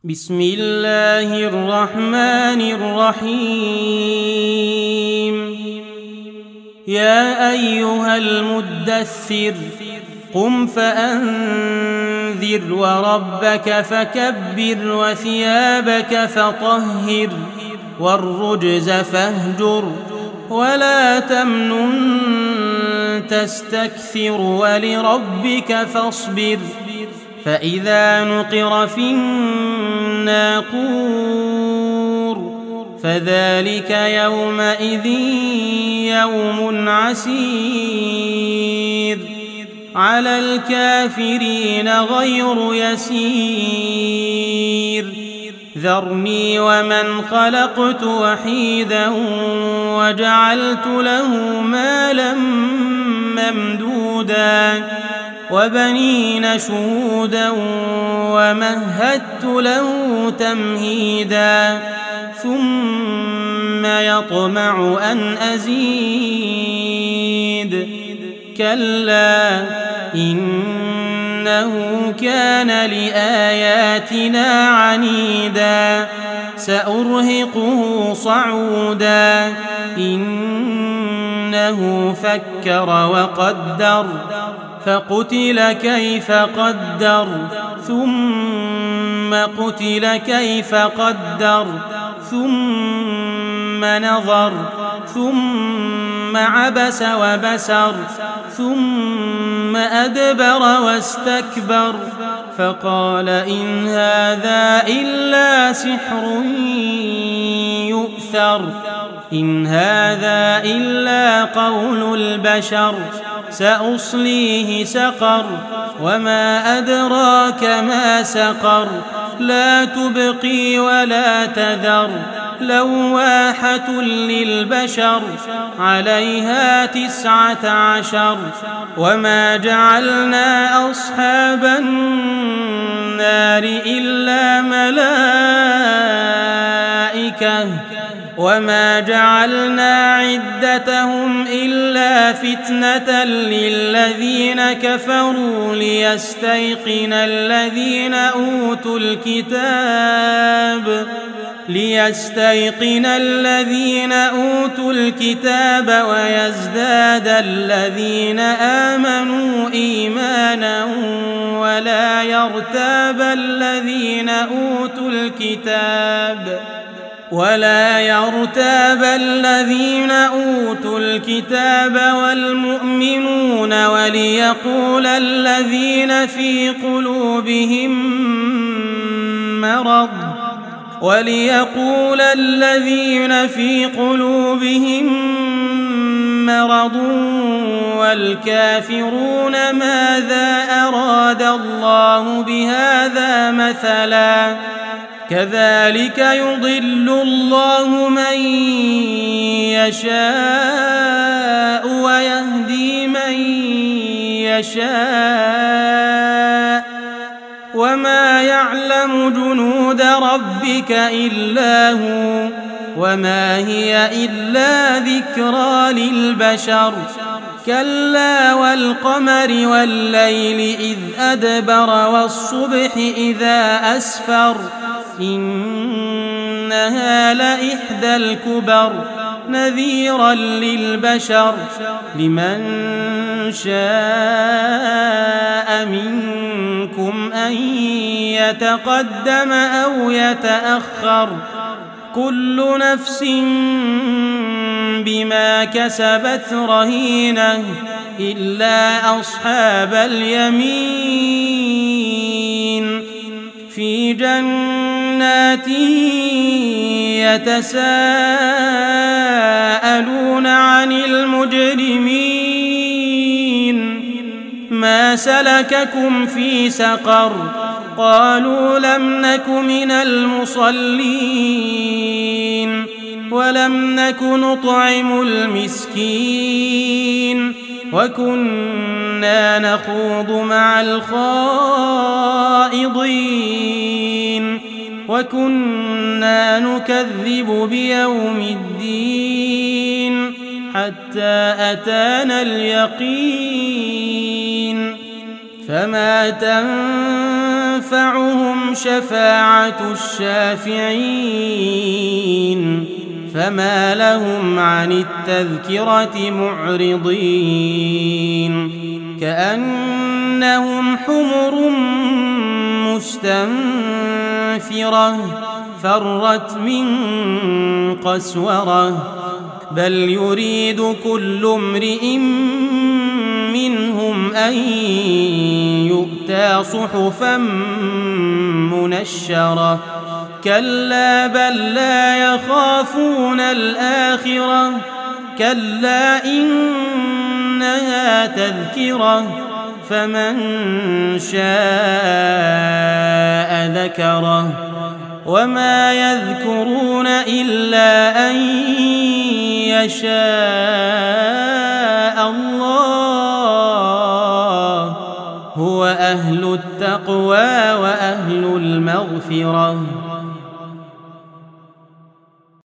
بسم الله الرحمن الرحيم. يا أيها المدثر قم فأنذر وربك فكبر وثيابك فطهر والرجز فاهجر ولا تمنن تستكثر ولربك فاصبر. فإذا نقر في الناقور فذلك يومئذ يوم عسير على الكافرين غير يسير. ذرني ومن خلقت وحيدا وجعلت له مالا ممدودا وبنين شهودا ومهدت له تمهيدا ثم يطمع أن أزيد. كلا إنه كان لآياتنا عنيدا سأرهقه صعودا. إنه فكر وقدر فقتل كيف قدر ثم قتل كيف قدر ثم نظر ثم عبس وبسر ثم أدبر واستكبر فقال إن هذا إلا سحر يؤثر إن هذا إلا قول البشر سأصليه سقر وما أدراك ما سقر لا تبقي ولا تذر لواحة للبشر عليها 19 وما جعلنا أصحاب النار إلا ملائكة وما جعلنا عدتهم إلا فتنة للذين كفروا ليستيقن الذين أوتوا الكتاب ويزداد الذين آمنوا إيمانا ولا يرتاب الذين أوتوا الكتاب والمؤمنون وليقول الذين في قلوبهم مرض والكافرون ماذا أراد الله بهذا مثلا كذلك يضل الله من يشاء ويهدي من يشاء وما يعلم جنود ربك إلا هو وما هي إلا ذكرى للبشر. كلا والقمر والليل إذ أدبر والصبح إذا أسفر إنها لإحدى الكبر نذيرا للبشر لمن شاء منكم أن يتقدم أو يتأخر كل نفس بما كسبت رهينة إلا أصحاب اليمين في جنات يتساءلون عن المجرمين ما سلككم في سقر قالوا لم نك من المصلين ولم نك نطعم المسكين وكنا نخوض مع الخائضين وكنا نكذب بيوم الدين حتى أتانا اليقين فما تنفعهم تنفعهم شفاعة الشافعين فما لهم عن التذكرة معرضين كأنهم حمر مستنفرة فرت من قسورة بل يريد كل امرئ منهم أن يؤتى صحفا منشرة كلا بل لا يخافون الآخرة كلا إنها تذكرة فمن شاء ذكره وما يذكرون إلا أن يشاء الله هو أهل التقوى وأهل المغفرة